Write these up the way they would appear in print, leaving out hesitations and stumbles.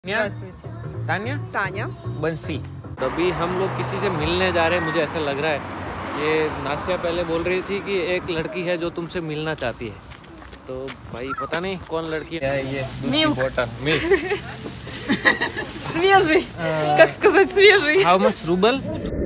Здравствуйте. तान्या Таня. बंसी। अभी हम लोग किसी से मिलने जा रहे हैं, मुझे ऐसा लग रहा है। ये नासिया पहले बोल रही थी कि एक लड़की है जो तुमसे मिलना चाहती है, तो भाई पता नहीं कौन लड़की है। ये Milk. Milk. Свежий. Как сказать свежий? How much rouble.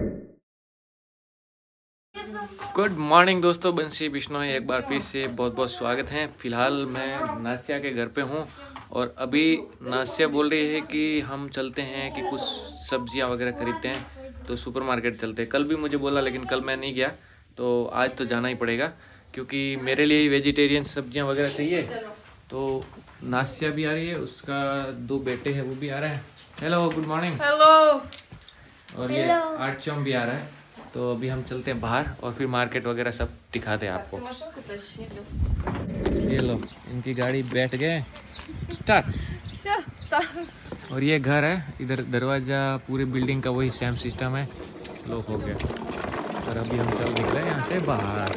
Good morning दोस्तों, बंसी बिश्नोई एक बार फिर से बहुत बहुत स्वागत है। फिलहाल मैं नासिया के घर पे हूँ और अभी नासिया बोल रही है कि हम चलते हैं कि कुछ सब्जियां वगैरह खरीदते हैं, तो सुपरमार्केट चलते हैं। कल भी मुझे बोला लेकिन कल मैं नहीं गया, तो आज तो जाना ही पड़ेगा क्योंकि मेरे लिए वेजिटेरियन सब्जियां वगैरह चाहिए। तो नासिया भी आ रही है, उसका 2 बेटे हैं वो भी आ रहे हैं। Hello good morning. Hello. और ये आर्चम भी आ रहा है। तो अभी हम चलते हैं बाहर और फिर मार्केट वगैरह सब दिखाते हैं आपको। Машинку тащи. ये लो, इनकी गाड़ी बैठ गए, स्टार्ट। Все, стар. और ये घर है, इधर दरवाजा पूरे बिल्डिंग का वही सेम सिस्टम है, लॉक हो गया। और अभी हम चल निकले यहाँ से बाहर।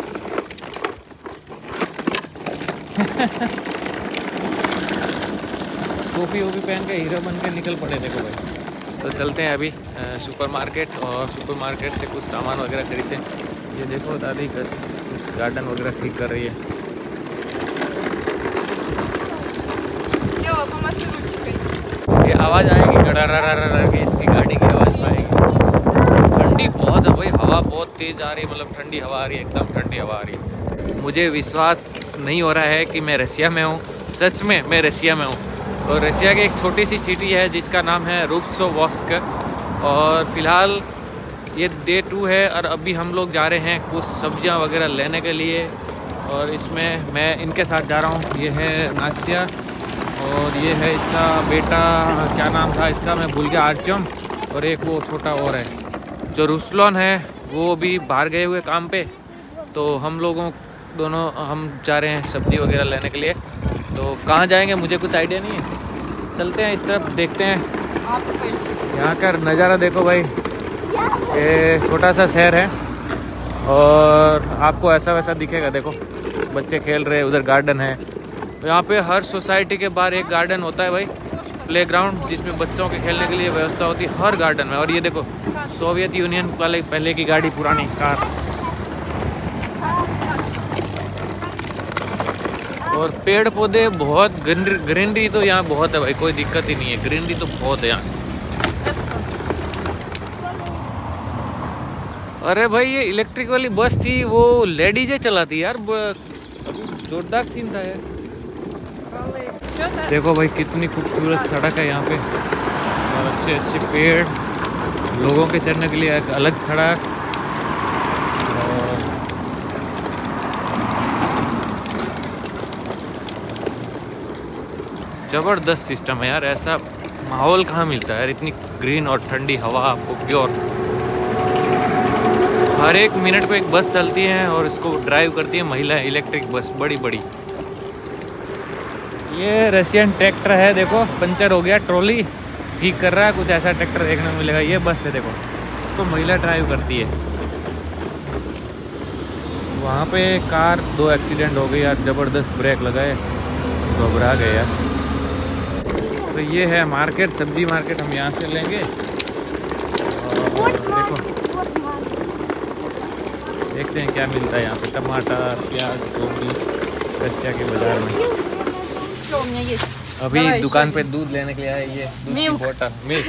टोपी वोपी पहन के हीरो बन के निकल पड़े, देखो भाई। तो चलते हैं अभी सुपरमार्केट, और सुपरमार्केट से कुछ सामान वगैरह खरीदते हैं। ये देखो दादी गार्डन वगैरह ठीक कर रही है। Ева, помаши ручкой. ये आवाज़ आएगी गड़ारा की, इसकी गाड़ी की आवाज़ आएगी। ठंडी बहुत है भाई, हवा बहुत तेज़ आ रही है, मतलब ठंडी हवा आ रही है, एकदम ठंडी हवा आ रही है। मुझे विश्वास नहीं हो रहा है कि मैं रशिया में हूँ। सच में मैं रशिया में हूँ। और रशिया की एक छोटी सी सिटी है जिसका नाम है रुब्सोवस्क। और फिलहाल ये डे 2 है और अभी हम लोग जा रहे हैं कुछ सब्जियां वगैरह लेने के लिए। और इसमें मैं इनके साथ जा रहा हूँ। ये है नासिया और ये है इसका बेटा, क्या नाम था इसका मैं भूल गया, आर्चम। और एक वो छोटा और है जो रुसलोन है, वो भी बाहर गए हुए काम पे। तो हम लोगों दोनों हम जा रहे हैं सब्जी वगैरह लेने के लिए। तो कहाँ जाएंगे मुझे कुछ आइडिया नहीं है। चलते हैं इस तरफ, देखते हैं। यहाँ का नज़ारा देखो भाई, ये छोटा सा शहर है और आपको ऐसा वैसा दिखेगा। देखो बच्चे खेल रहे हैं, उधर गार्डन है। यहाँ पे हर सोसाइटी के बाहर एक गार्डन होता है भाई, प्लेग्राउंड, जिसमें बच्चों के खेलने के लिए व्यवस्था होती है हर गार्डन में। और ये देखो सोवियत यूनियन वाले पहले की गाड़ी, पुरानी कार। और पेड़ पौधे बहुत, ग्रीनरी तो यहाँ बहुत है भाई, कोई दिक्कत ही नहीं है, ग्रीनरी तो बहुत है यहाँ। अरे भाई ये इलेक्ट्रिक वाली बस थी, वो लेडीजें चलाती यार, जोरदार सीन था यार। देखो भाई कितनी खूबसूरत सड़क है यहाँ पे, और अच्छे अच्छे पेड़, लोगों के चढ़ने के लिए एक अलग सड़क। ज़बरदस्त सिस्टम है यार, ऐसा माहौल कहाँ मिलता है यार, इतनी ग्रीन और ठंडी हवा आपको प्योर। हर एक मिनट पे एक बस चलती है और इसको ड्राइव करती है महिलाएं, इलेक्ट्रिक बस बड़ी बड़ी। ये रशियन ट्रैक्टर है, देखो पंचर हो गया, ट्रॉली ठीक कर रहा है, कुछ ऐसा ट्रैक्टर देखने को मिलेगा। ये बस है, देखो इसको महिला ड्राइव करती है। वहाँ पे कार 2 एक्सीडेंट हो गई यार, ज़बरदस्त ब्रेक लगाए, घबरा गए यार। तो ये है मार्केट, सब्जी मार्केट, हम यहाँ से लेंगे। और देखो देखते हैं क्या मिलता है यहाँ पे, टमाटर, प्याज, गोभी, रशिया के बाजार में। Что у меня есть? अभी Давай दुकान еще पे दूध लेने के लिए आए, ये दूध की Milk. बोतल, milk.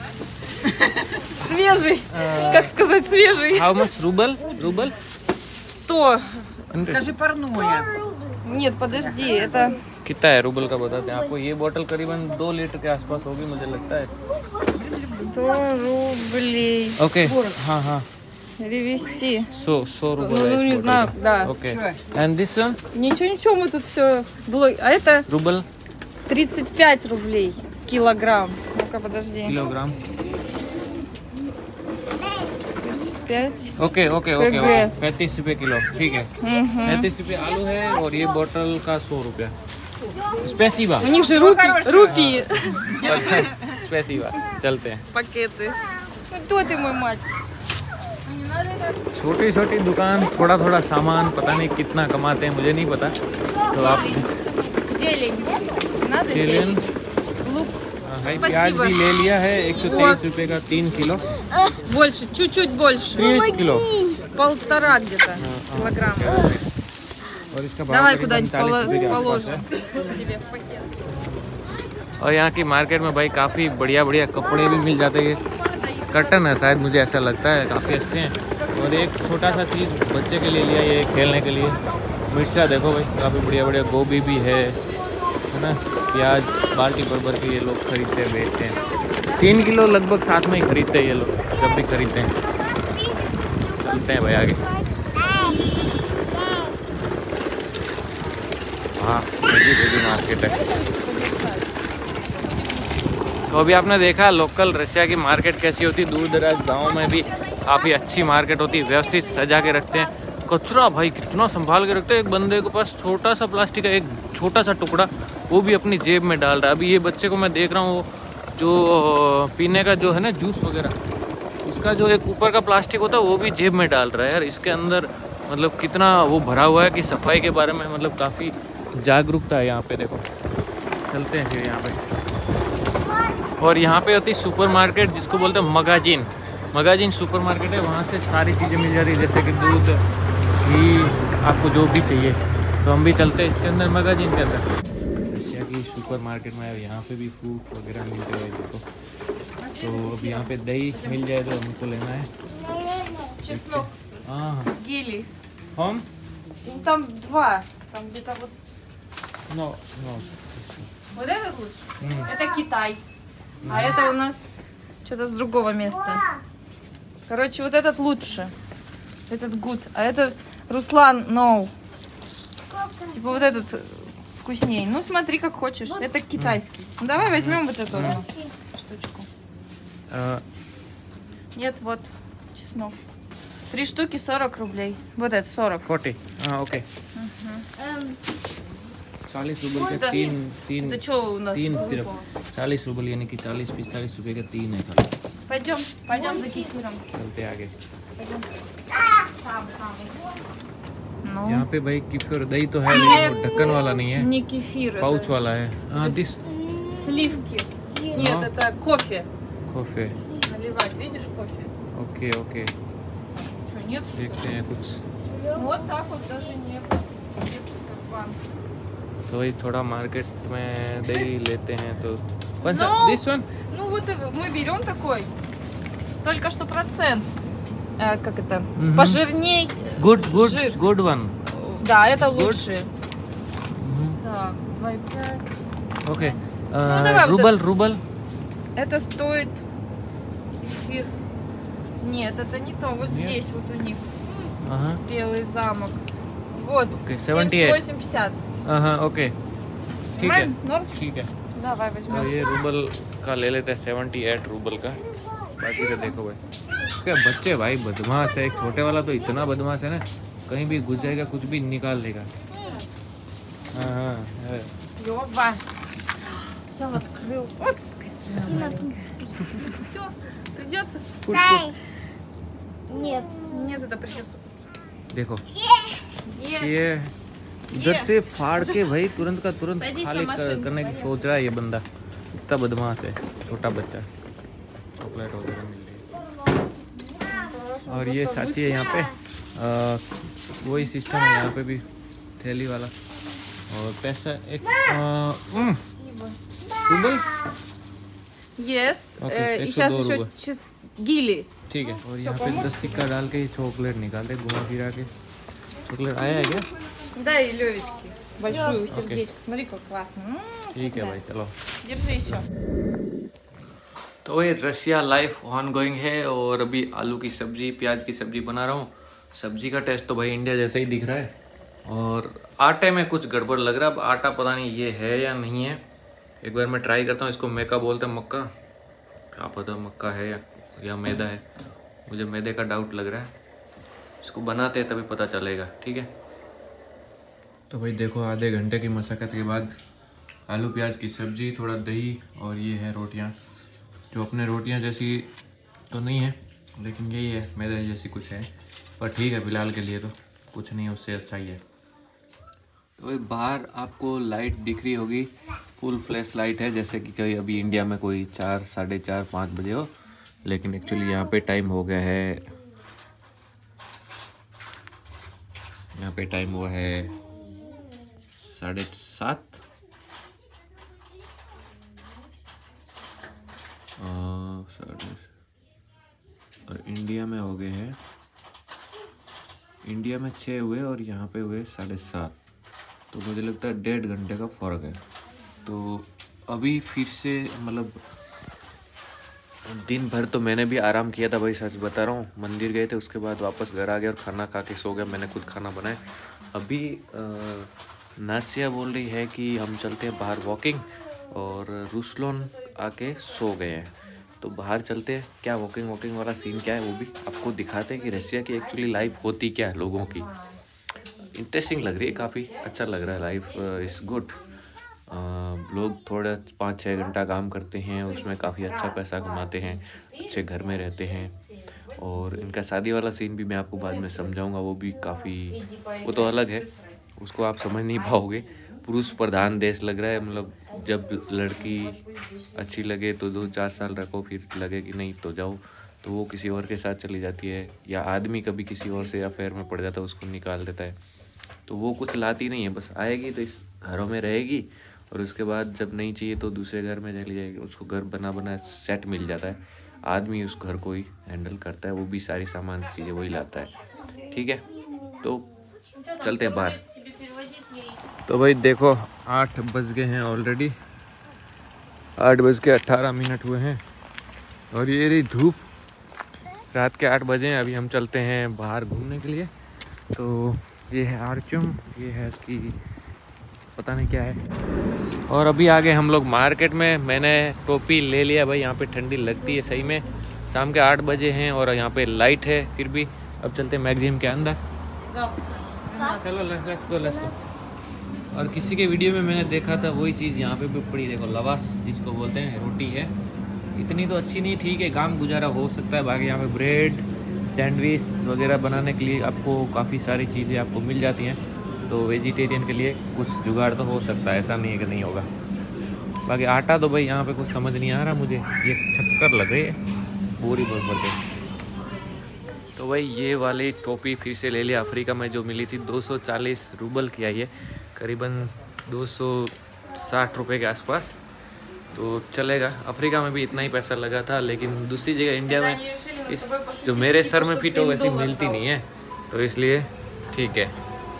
Свежий. Как сказать свежий? How much rouble? Rouble 100. Скажи парное. Нет, подожди, это... कितना है रूबल का बताते हैं आपको। ये बोतल करीबन 2 लीटर के आसपास होगी मुझे लगता है। 100 рублей. ओके हाँ हाँ, Перевести. 100 Ну, rouble не знаю, да. Okay. And this one Ничего, мы тут все было. А это rouble 35 рублей килограмм. Ну-ка, подожди. Kilogram. 35. Okay okay okay okay, 35 रुपये किलो, ठीक है। 35 रुपये आलू है और ये बोतल का 100 रुपया। स्पेसिवा, У них же рупии. स्पेसिवा। चलते हैं। Пакеты. Ну, кто ты, мой мать? छोटी छोटी दुकान, थोड़ा थोड़ा सामान, पता नहीं कितना कमाते हैं मुझे नहीं पता। तो आप Зелень. Надо चेलियन зелень. Лук. भाई प्याज भी ले लिया है 123 रुपए का 3 किलो। Больше, чуть-чуть больше. 30 किलो 1,5 где-то килограмма. और इसका Давай भाव куда-нибудь 40 रुपए के आसपास положим है। тебе в пакет. और यहाँ की मार्केट में भाई काफ़ी बढ़िया बढ़िया कपड़े भी मिल जाते हैं। कर्टन है शायद, मुझे ऐसा लगता है, काफ़ी अच्छे हैं। और एक छोटा सा चीज़ बच्चे के लिए लिया, ये खेलने के लिए। मिर्चा देखो भाई, काफ़ी बढ़िया बढ़िया। गोभी भी है ना। प्याज बाल्टी भर के ये लोग खरीदते हैं, बेचते हैं। 3 किलो लगभग साथ में ही खरीदते हैं ये लोग, जब भी खरीदते हैं। चलते हैं भाई आगे। हाँ, बड़ी मार्केट है। तो अभी आपने देखा लोकल रशिया की मार्केट कैसी होती है। दूर दराज गाँव में भी काफ़ी अच्छी मार्केट होती है, व्यवस्थित सजा के रखते हैं। कचरा भाई कितना संभाल के रखते हैं। एक बंदे के पास छोटा सा प्लास्टिक का एक छोटा सा टुकड़ा, वो भी अपनी जेब में डाल रहा है। अभी ये बच्चे को मैं देख रहा हूँ, जो पीने का जो है ना जूस वगैरह, उसका जो एक ऊपर का प्लास्टिक होता है वो भी जेब में डाल रहा है। यार इसके अंदर मतलब कितना वो भरा हुआ है कि सफाई के बारे में मतलब काफ़ी जागरूकता है यहाँ पे। देखो चलते हैं फिर यहाँ पे। और यहाँ पे होती सुपर मार्केट, जिसको बोलते हैं मगाजिन। मगाजिन सुपर मार्केट है, वहाँ से सारी चीज़ें मिल जाती है, जैसे कि दूध, घी, आपको जो भी चाहिए। तो हम भी चलते हैं इसके अंदर, मगाजिन के अंदर। रशिया की सुपर मार्केट में यहाँ पे भी फ्रूट वगैरह मिलते हैं। देखो तो अब यहाँ पे दही मिल जाए तो हमको लेना है। Чеснок. हाँ Гели. हम Ну, там 2. Там где-то вот. No no Вот этот лучше? Это Китай. А это у нас что-то с другого места. Короче, вот этот лучше. Этот good. А этот Руслан no. Типа вот этот вкуснее. Ну, смотри, как хочешь. Это китайский. Ну, давай возьмем вот эту одну штучку. Нет, вот чеснок. 3 штуки 40 рублей. Вот это 40. 40 हाँ ओके। 40 रूबल के Это- तीन Это что у нас? 3 выпало? सिर्फ 40 रूबल यानी कि 40-45 रुपए के 3 है खाली। Пойдем за кефиром. चलते आगे। Ну, यहाँ पे भाई किफिर दही तो है लेकिन वो ढक्कन वाला नहीं है, не кефир, पाउच это वाला है। हाँ दिस сливки. Нет, это кофе. कॉफी। Наливать, видишь, кофе? Okay okay, Что, нет? что ли? देखते हैं कुछ। Вот так вот даже нет. Нет Супербанк. तो वही थोड़ा मार्केट में दही लेते हैं। तो कौन सा? No. This one? Ну вот мы берем такой. Только что процент. Как это? Мгм. Пожирней. Good good Жир. Good one. Да, это Good. лучше. Так, 2,5. Okay давай вот rouble rouble. Это стоит кефир. Нет, это не то. Вот Нет? здесь вот у них हाँ Белый замок. Вот. Окей, 78. 78,50. हाँ ओके ठीक है Норм? Норм? ठीक है। Давай तो возьмем. ये रूबल का ले लेते हैं, 78 रूबल का। बाकी तो देखो भाई, इसके बच्चे भाई बदमाश है। एक छोटे वाला तो इतना बदमाश है ना, कहीं भी घुस जाएगा, कुछ भी निकाल लेगा। हाँ हाँ है। Лёва. Сам открыл. Вот скотина маленькая. Все, придется. Нет. Нет, это придется. देखो Е. ये इधर ये। से फाड़ के भाई तुरंत का तुरंत सैंतीस खाली का मशीन करने की है। सोच रहा है ये बंदा। इतना बदमाश है छोटा बच्चा। चॉकलेट वगैरह मिल रही है। और ये साथी है यहाँ पे वही सिस्टम है यहाँ पे भी, थैली वाला। और पैसा एक Спасибо. Rouble Yes. Окей, И 102 сейчас еще рубля. гили. ठीक है। और यहाँ पे 10 सिक्का डाल के ये चॉकलेट निकालते, घुमा फिरा के। चॉकलेट आया है क्या? Дай Левечке большую сердечко. Смотри, как классно. ठीक है भाई चलो। Держи еще. तो ये रशिया लाइफ ऑन गोइंग है। और अभी आलू की सब्जी, प्याज की सब्जी बना रहा हूँ। सब्जी का टेस्ट तो भाई इंडिया जैसा ही दिख रहा है। और आटे में कुछ गड़बड़ लग रहा है। अब आटा पता नहीं ये है या नहीं है, एक बार मैं ट्राई करता हूँ। इसको मैका बोलते हैं, मक्का। क्या पता मक्का है या मैदा है, मुझे मैदे का डाउट लग रहा है। इसको बनाते हैं तभी पता चलेगा। ठीक है। तो भाई देखो, आधे घंटे की मशक्क़त के बाद आलू प्याज की सब्जी, थोड़ा दही और ये है रोटियाँ। जो अपने रोटियाँ जैसी तो नहीं है, लेकिन यही है, मैदे जैसी कुछ है। पर ठीक है, फ़िलहाल के लिए तो कुछ नहीं, उससे अच्छा ही है। तो भाई बाहर आपको लाइट दिख रही होगी, फुल फ्लैश लाइट है, जैसे कि कभी अभी इंडिया में कोई 4, 4:30, 5 बजे हो, लेकिन एक्चुअली यहाँ पे टाइम हो गया है, यहाँ पे टाइम हुआ है 7:30 और इंडिया में हो गए हैं, इंडिया में 6 हुए और यहाँ पे हुए 7:30, तो मुझे लगता है 1.5 घंटे का फ़र्क है। तो अभी फिर से मतलब दिन भर तो मैंने भी आराम किया था भाई, सच बता रहा हूँ। मंदिर गए थे, उसके बाद वापस घर आ गए और खाना खा के सो गया, मैंने खुद खाना बनाया। अभी नासिया बोल रही है कि हम चलते हैं बाहर वॉकिंग, और रुसलोन आके सो गए हैं, तो बाहर चलते हैं। क्या वॉकिंग वाला सीन क्या है वो भी आपको दिखाते हैं कि रसिया की एक्चुअली लाइफ होती क्या है लोगों की। इंटरेस्टिंग लग रही है, काफ़ी अच्छा लग रहा है, लाइफ इज़ गुड। लोग थोड़ा 5-6 घंटा काम करते हैं, उसमें काफ़ी अच्छा पैसा कमाते हैं, अच्छे घर में रहते हैं। और इनका शादी वाला सीन भी मैं आपको बाद में समझाऊंगा, वो भी काफ़ी, वो तो अलग है, उसको आप समझ नहीं पाओगे। पुरुष प्रधान देश लग रहा है, मतलब जब लड़की अच्छी लगे तो 2-4 साल रखो, फिर लगे कि नहीं तो जाओ, तो वो किसी और के साथ चली जाती है, या आदमी कभी किसी और से अफेयर में पड़ जाता है, उसको निकाल देता है। तो वो कुछ लाती नहीं है, बस आएगी तो इस घरों में रहेगी, और उसके बाद जब नहीं चाहिए तो दूसरे घर में चली जाएगी। उसको घर बना सेट मिल जाता है, आदमी उस घर को ही हैंडल करता है, वो भी सारी सामान चीज़ें वही लाता है। ठीक है, तो चलते हैं बाहर। तो भाई देखो 8 बज गए हैं ऑलरेडी, 8:18 हुए हैं, और ये रही धूप, रात के 8 बजे हैं। अभी हम चलते हैं बाहर घूमने के लिए। तो ये है आर्चुम, ये है इसकी पता नहीं क्या है। और अभी आ गए हम लोग मार्केट में, मैंने टोपी ले लिया भाई, यहाँ पे ठंडी लगती है सही में। शाम के 8 बजे हैं और यहाँ पे लाइट है, फिर भी अब चलते हैं मैगजीम के अंदर। चलो लेट्स गो। और किसी के वीडियो में मैंने देखा था वही चीज़ यहाँ पे भी पड़ी, देखो लवास जिसको बोलते हैं, रोटी है, इतनी तो अच्छी नहीं, ठीक है काम गुजारा हो सकता है। बाकी यहाँ पे ब्रेड, सैंडविच वगैरह बनाने के लिए आपको काफ़ी सारी चीज़ें आपको मिल जाती हैं, तो वेजिटेरियन के लिए कुछ जुगाड़ तो हो सकता है, ऐसा नहीं है कि नहीं होगा। बाकी आटा तो भाई यहाँ पे कुछ समझ नहीं आ रहा मुझे, ये चक्कर लग रही है पूरी भर के। तो भाई ये वाली टोपी फिर से ले लिया, अफ्रीका में जो मिली थी 240 रूबल की आई है, करीबन 260 रुपये के आसपास, तो चलेगा। अफ्रीका में भी इतना ही पैसा लगा था, लेकिन दूसरी जगह इंडिया में इस जो मेरे सर में फिट हो वैसी मिलती नहीं है, तो इसलिए ठीक है।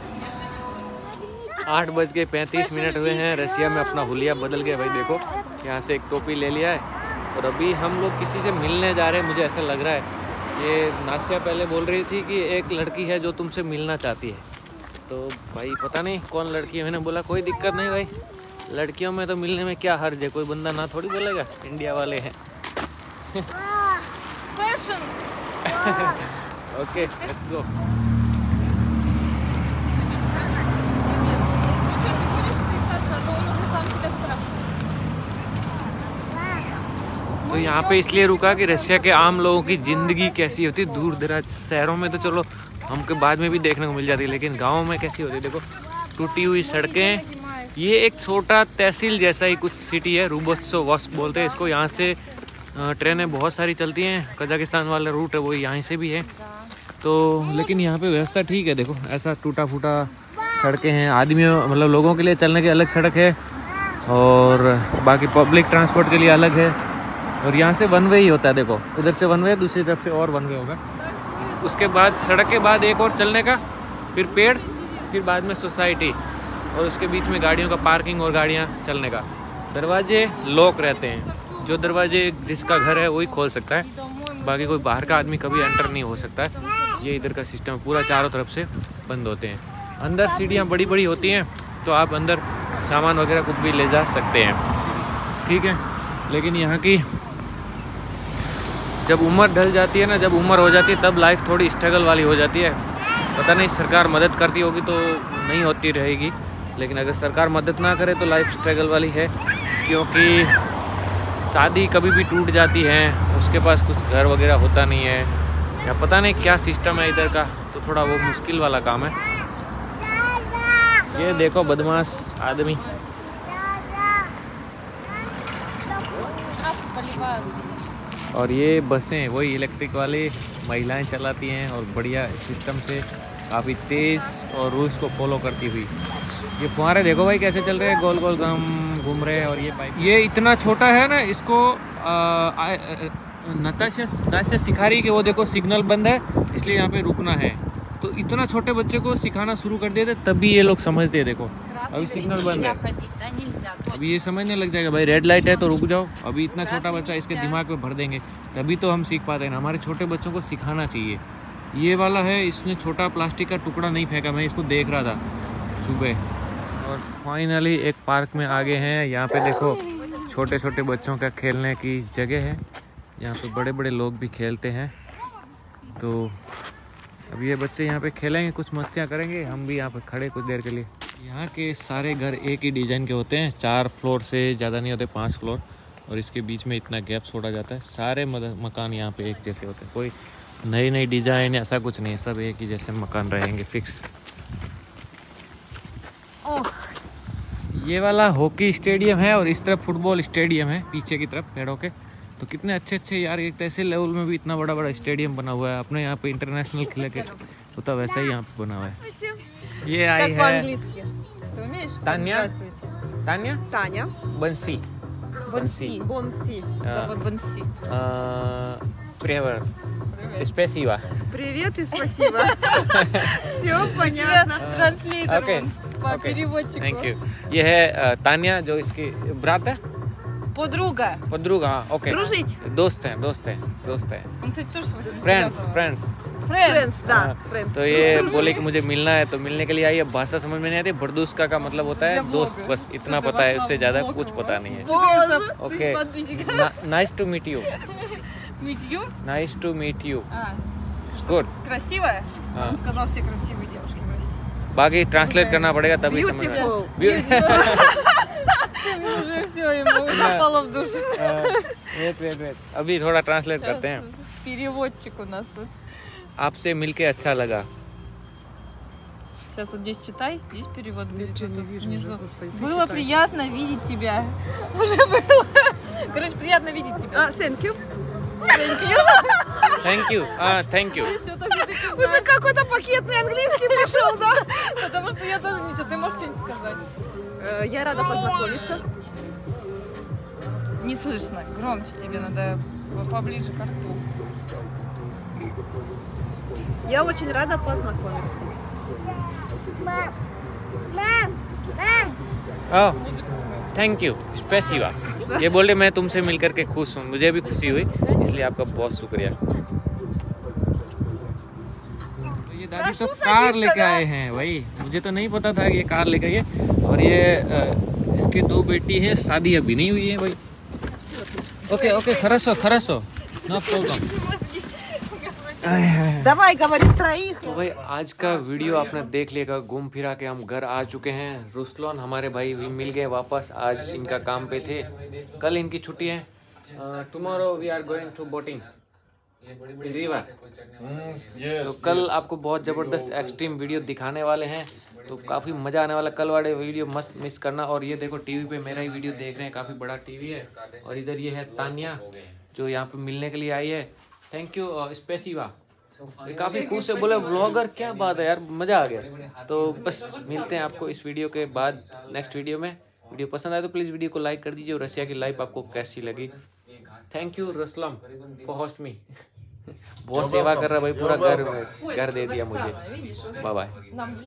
8:35 हुए हैं, रसिया में अपना हुलिया बदल गया भाई। देखो यहाँ से एक टोपी ले लिया है, और अभी हम लोग किसी से मिलने जा रहे हैं, मुझे ऐसा लग रहा है। ये नासिया पहले बोल रही थी कि एक लड़की है जो तुमसे मिलना चाहती है, तो भाई पता नहीं कौन लड़की है। मैंने बोला कोई दिक्कत नहीं भाई, लड़कियों में तो मिलने में क्या हर्ज है, कोई बंदा ना थोड़ी बोलेगा, इंडिया वाले हैं। Okay let's go. तो यहाँ पे इसलिए रुका कि रसिया के आम लोगों की ज़िंदगी कैसी होती है। दूर दराज शहरों में तो चलो हमको बाद में भी देखने को मिल जाती है, लेकिन गाँव में कैसी होती है देखो, टूटी हुई सड़कें। ये एक छोटा तहसील जैसा ही कुछ सिटी है, रुबोत्सोवस्क बोलते हैं इसको। यहाँ से ट्रेनें बहुत सारी चलती हैं, कजाकिस्तान वाला रूट है वो यहाँ से भी है, तो लेकिन यहाँ पे व्यवस्था ठीक है। देखो ऐसा टूटा फूटा सड़कें हैं, आदमियों मतलब लोगों के लिए चलने की अलग सड़क है, और बाकी पब्लिक ट्रांसपोर्ट के लिए अलग है। और यहाँ से वन वे ही होता है, देखो इधर से वन वे, दूसरी तरफ से और वन वे होगा। उसके बाद सड़क के बाद एक और चलने का, फिर पेड़, फिर बाद में सोसाइटी, और उसके बीच में गाड़ियों का पार्किंग और गाड़ियाँ चलने का। दरवाजे लॉक रहते हैं, जो दरवाजे जिसका घर है वही खोल सकता है, बाकी कोई बाहर का आदमी कभी एंटर नहीं हो सकता है। ये इधर का सिस्टम पूरा चारों तरफ से बंद होते हैं। अंदर सीढ़ियाँ बड़ी बड़ी होती हैं, तो आप अंदर सामान वगैरह कुछ भी ले जा सकते हैं, ठीक है। लेकिन यहाँ की जब उम्र ढल जाती है ना, जब उम्र हो जाती है तब लाइफ थोड़ी स्ट्रगल वाली हो जाती है। पता नहीं सरकार मदद करती होगी तो नहीं होती रहेगी, लेकिन अगर सरकार मदद ना करे तो लाइफ स्ट्रगल वाली है, क्योंकि शादी कभी भी टूट जाती है, उसके पास कुछ घर वगैरह होता नहीं है, या पता नहीं क्या सिस्टम है इधर का, तो थोड़ा वो मुश्किल वाला काम है। ये देखो बदमाश आदमी, और ये बसें वही इलेक्ट्रिक वाले महिलाएं चलाती हैं और बढ़िया सिस्टम से काफ़ी तेज़ और रूल्स को फॉलो करती हुई। ये फुहारे देखो भाई कैसे चल रहे हैं, गोल गोल घूम रहे हैं। और ये पाइप ये इतना छोटा है ना, इसको नताशा सिखा रही कि वो देखो सिग्नल बंद है इसलिए यहाँ पे रुकना है। तो इतना छोटे बच्चे को सिखाना शुरू कर दिया था तभी ये लोग समझते हैं। देखो अभी सिग्नल बंद है, अभी ये समझने लग जाएगा भाई रेड लाइट है तो रुक जाओ। अभी इतना छोटा बच्चा इसके दिमाग में भर देंगे तभी तो हम सीख पाते हैं ना। हमारे छोटे बच्चों को सिखाना चाहिए। ये वाला है, इसने छोटा प्लास्टिक का टुकड़ा नहीं फेंका, मैं इसको देख रहा था सुबह। और फाइनली एक पार्क में आ गए हैं। यहाँ पे देखो छोटे छोटे बच्चों का खेलने की जगह है, यहाँ पे बड़े बड़े लोग भी खेलते हैं। तो अब ये बच्चे यहाँ पे खेलेंगे, कुछ मस्तियाँ करेंगे, हम भी यहाँ पे खड़े कुछ देर के लिए। यहाँ के सारे घर एक ही डिज़ाइन के होते हैं, 4 फ्लोर से ज़्यादा नहीं होते, 5 फ्लोर। और इसके बीच में इतना गैप छोड़ा जाता है। सारे मकान यहाँ पे एक जैसे होते हैं, कोई नई नई डिज़ाइन ऐसा कुछ नहीं, सब एक ही जैसे मकान रहेंगे फिक्स। ये वाला हॉकी स्टेडियम है और इस तरफ फुटबॉल स्टेडियम है पीछे की तरफ पेड़ों के। तो कितने अच्छे अच्छे यार, एक ऐसे लेवल में भी इतना बड़ा बड़ा स्टेडियम बना हुआ है। अपने यहाँ पे इंटरनेशनल खेल के होता वैसा ही यहाँ पे बना हुआ है। ये आई है तान्या, तान्या Таня. बंसी, Бонси. Бонси. Зовут Бонси. Привет. Спасибо. Привет и спасибо. Все У тебя понятно. транслейтер Okay. вон, по переводчику. Thank you. ये है तान्या जो इसकी ब्रात है, Подруга. подруга, हाँ ओके, Дружить. दोस्त हैं, दोस्त हैं, दोस्त हैं, Он, кстати, тоже с 89-го. Friends friends. Friends. Friends, да, friends. तो ये बोले कि मुझे मिलना है तो मिलने के लिए आई है। भाषा समझ में नहीं आती। बर्दुस्का का मतलब होता है दोस्त, बस इतना पता है, उससे ज़्यादा कुछ पता नहीं है। 400 Окей. тысяч подписчиков. Nice to meet you. Meet you? Nice to meet you. А, Good. красивая? А. Он сказал, все красивые девушки красивые. बाकी ट्रांसलेट करना पड़ेगा तभी समझ में Beautiful. Ты уже все, ему запало в душу. वेट अभी थोड़ा ट्रांसलेट करते हैं। Переводчик у нас тут. आपसे मिलके अच्छा लगा। Сейчас вот здесь читай, здесь перевод будет. Тут внизу. Было приятно видеть тебя. Уже было. Короче, приятно видеть тебя. Thank you. Thank you. Thank you, thank you. Что-то все-таки Уже какой-то пакетный английский пошел, да? потому что я тоже ничего. Ты можешь что-нибудь сказать? Я рада познакомиться. Не слышно. Громче тебе надо поближе к рту. Я очень рада познакомиться. Thank you, स्पेसिवा। ये बोले मैं तुमसे मिलकर के खुश हूँ, मुझे भी खुशी हुई, इसलिए आपका बहुत शुक्रिया। तो ये दादी तो कार लेके आए हैं भाई, मुझे तो नहीं पता था कि ये कार लेके आए। और ये इसके 2 बेटी हैं, शादी अभी नहीं हुई है भाई। ओके ओके, खरसो नो प्रॉब्लम। Давай, говори троих. तो भाई आज का वीडियो आपने देख लिएगा। घूम फिरा के हम घर आ चुके हैं। रुसलान हमारे भाई भी मिल गए वापस, आज इनका काम पे थे, कल इनकी छुट्टी है। Tomorrow we are going to boating river. तो कल आपको बहुत ज़बरदस्त एक्सट्रीम वीडियो दिखाने वाले हैं, तो काफ़ी मज़ा आने वाला। कल वाले वीडियो मस्त मिस करना। और ये देखो टीवी पे मेरा ही वीडियो देख रहे हैं, काफ़ी बड़ा टीवी है। और इधर ये है तान्या जो यहाँ पे मिलने के लिए आई है। थैंक यू स्पेसिवा। काफ़ी खुश है, बोले व्लॉगर, क्या बात है यार, मज़ा आ गया। तो बस मिलते हैं आपको इस वीडियो के बाद नेक्स्ट वीडियो में। वीडियो पसंद आए तो प्लीज़ वीडियो को लाइक कर दीजिए। और रसिया की लाइफ आपको कैसी लगी। थैंक यू रसलम फॉर होस्ट मी। बहुत सेवा कर रहा भाई, पूरा घर दे दिया मुझे। Bye bye.